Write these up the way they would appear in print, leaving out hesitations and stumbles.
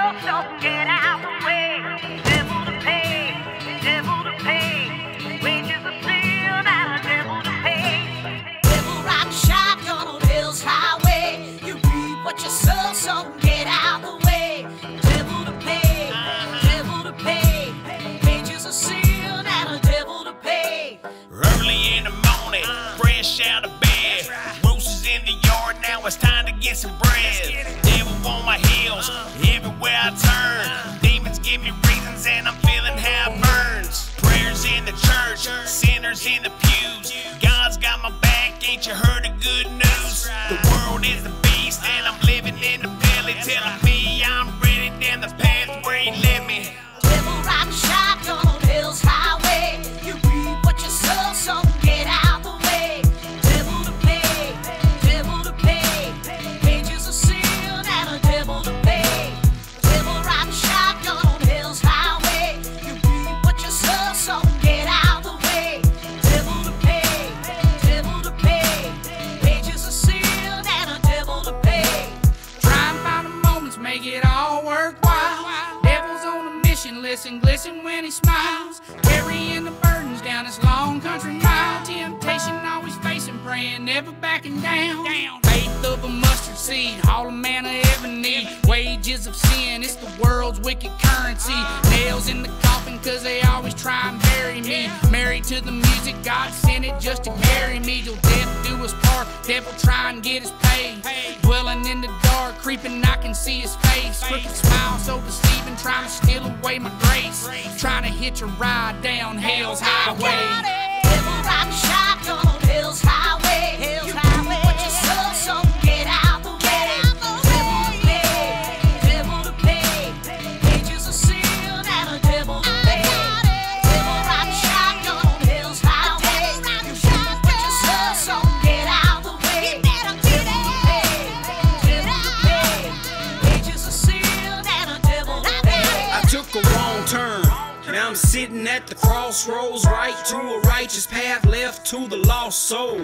so get out the way. Devil to pay, devil to pay. Wages of sin and a devil to pay. Devil riding shotgun on Hill's Highway. You reap what you sow, so get out the way. Devil to pay, devil to pay. Wages of sin and a devil to pay. Early in the morning, fresh out of bed. Roosters in the yard, now it's time to get some bread. Devil on my heels, everywhere I turn. Demons give me reasons and I'm feeling how it burns. Prayers in the church, sinners in the pews. God's got my back, ain't you heard the good news? The world is a beast and I'm living in the belly, telling me I'm ready down the path where he led me. Devil riding shotgun on Hill's Highway. You reap what you sow, so get out the way. Devil to pay, devil to pay. Wages of sin and a devil to pay. Devil riding shotgun on Hill's Highway. You reap what you sow, so get out the way. Devil to pay, devil to pay. Wages of sin and a devil to pay. Try and find the moments, make it all worthwhile. Devil's on a mission, listen, glisten when he smiles. Carrying the burdens down this long country mile. Temptation always facing, praying, never backing down. Faith of a mustard seed, all a man will ever need. Wages of sin, it's the world's wicked currency. Nails in the coffin, cause they always try and bury me. Married to the music, God sent it just to carry me. Till death do us part, devil try and get his pay. Dwelling in the dark, creeping, I can see his face. Crooked smile, so deceiving, trying to steal away my grace. Trying to hitch a ride down Hell's Highway. Devil riding shotgun on Hill's Highway. You reap what you sow, so get out the way. Devil to pay, devil to pay. Wages of sin and a devil to pay. Devil riding shotgun on Hill's Highway. You reap what you sow, so get out the way. Devil to pay, devil to pay. Wages of sin and a devil to pay. I took a wrong turn. Now I'm sitting at the crossroads, right to a righteous path, left to the lost souls.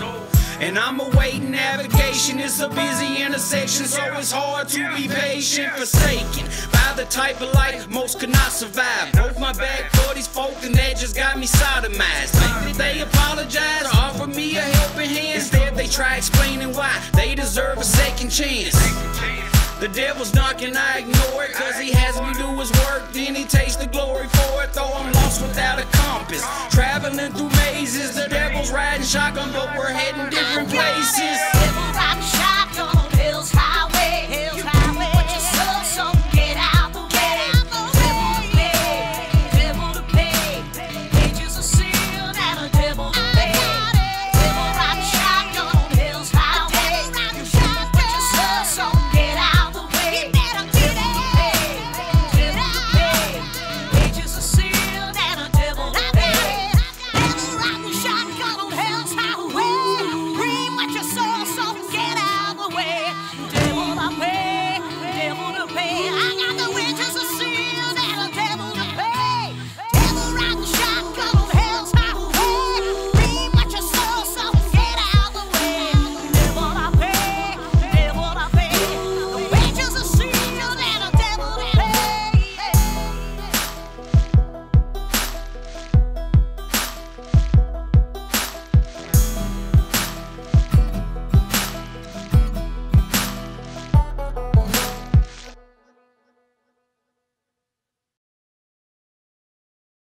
And I'm awaiting navigation, it's a busy intersection, so it's hard to be patient. Forsaken by the type of life most could not survive. Broke my back for these folk and that just got me sodomized. Lately they apologize, offer me a helping hand. Instead they try explaining why they deserve a second chance. The devil's knocking, I ignore it, cause he has me do his work, then he takes the glory for it. Though I'm lost without a compass, traveling through mazes, the devil's riding shotgun, but we're heading different places.